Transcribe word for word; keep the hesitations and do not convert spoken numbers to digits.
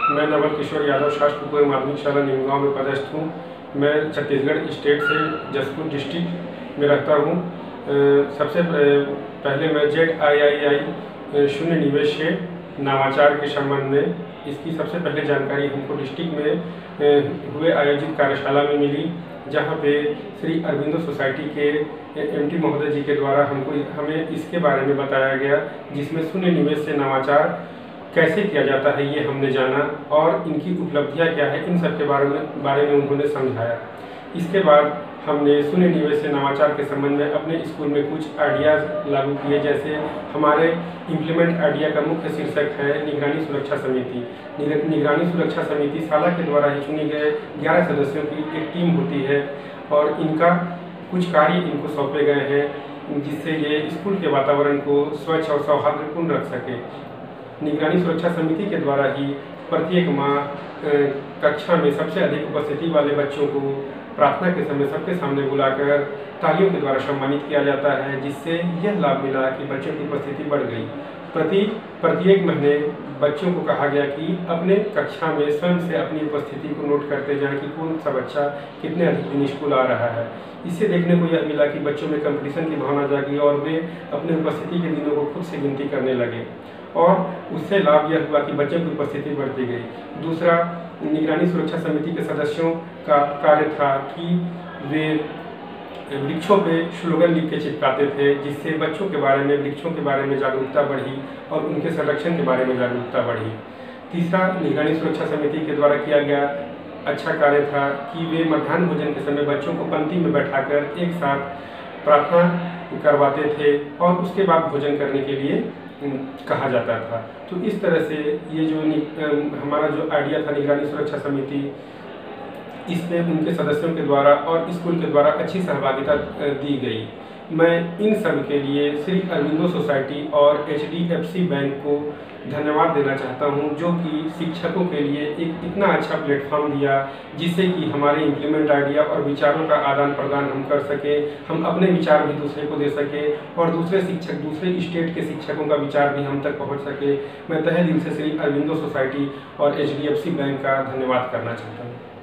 मैं नवल किशोर यादव शासकीय माध्यमिक शाला नीमगांव में पदस्थ हूँ। मैं छत्तीसगढ़ स्टेट से जसपुर डिस्ट्रिक्ट में रहता हूँ। सबसे पहले मैं जेड आई आई आई शून्य निवेश से नवाचार के संबंध में इसकी सबसे पहले जानकारी हमको डिस्ट्रिक्ट में हुए आयोजित कार्यशाला में मिली, जहाँ पे श्री अरविंदो सोसाइटी के एमटी महोदय जी के द्वारा हमको हमें इसके बारे में बताया गया, जिसमें शून्य निवेश से नवाचार कैसे किया जाता है ये हमने जाना और इनकी उपलब्धियां क्या है इन सब के बारे में बारे में उन्होंने समझाया। इसके बाद हमने शून्य निवेश से नवाचार के संबंध में अपने स्कूल में कुछ आइडियाज़ लागू किए। जैसे हमारे इम्प्लीमेंट आइडिया का मुख्य शीर्षक है निगरानी सुरक्षा समिति। निगरानी सुरक्षा समिति शाला के द्वारा ही चुने गए ग्यारह सदस्यों की एक टीम होती है और इनका कुछ कार्य इनको सौंपे गए हैं, जिससे ये स्कूल के वातावरण को स्वच्छ और सौहार्दपूर्ण रख सके। निगरानी सुरक्षा समिति के द्वारा ही प्रत्येक माह कक्षा में सबसे अधिक उपस्थिति वाले बच्चों को प्रार्थना के समय सबके सामने बुलाकर तालियों के द्वारा सम्मानित किया जाता है, जिससे यह लाभ मिला कि बच्चों की उपस्थिति बढ़ गई। प्रति प्रत्येक महीने बच्चों को कहा गया कि अपने कक्षा में स्वयं से अपनी उपस्थिति को नोट करते जाएं कि कौन सा बच्चा कितने अधिक दिन स्कूल आ रहा है। इससे देखने को यह मिला कि बच्चों में कंपटीशन की भावना जागी और वे अपनी उपस्थिति के दिनों को खुद से गिनती करने लगे और उससे लाभ यह हुआ कि बच्चों की उपस्थिति बढ़ती गई। दूसरा, निगरानी सुरक्षा समिति के सदस्यों का कार्य था कि वे वृक्षों पे स्लोगन लिख के चिपकाते थे, जिससे बच्चों के बारे में वृक्षों के बारे में जागरूकता बढ़ी और उनके संरक्षण के बारे में जागरूकता बढ़ी। तीसरा, निगरानी सुरक्षा समिति के द्वारा किया गया अच्छा कार्य था कि वे मध्याह्न भोजन के समय बच्चों को पंक्ति में बैठाकर एक साथ प्रार्थना करवाते थे और उसके बाद भोजन करने के लिए कहा जाता था। तो इस तरह से ये जो हमारा जो आइडिया था निगरानी सुरक्षा समिति, इसमें उनके सदस्यों के द्वारा और स्कूल के द्वारा अच्छी सहभागिता दी गई। मैं इन सब के लिए श्री अरविंदो सोसाइटी और H D F C bank को धन्यवाद देना चाहता हूं, जो कि शिक्षकों के लिए एक इतना अच्छा प्लेटफॉर्म दिया, जिससे कि हमारे इम्प्लीमेंट आइडिया और विचारों का आदान प्रदान हम कर सके, हम अपने विचार भी दूसरे को दे सके और दूसरे शिक्षक दूसरे स्टेट के शिक्षकों का विचार भी हम तक पहुँच सके। मैं तहे दिल से श्री अरविंदो सोसाइटी और H D F C bank का धन्यवाद करना चाहता हूँ।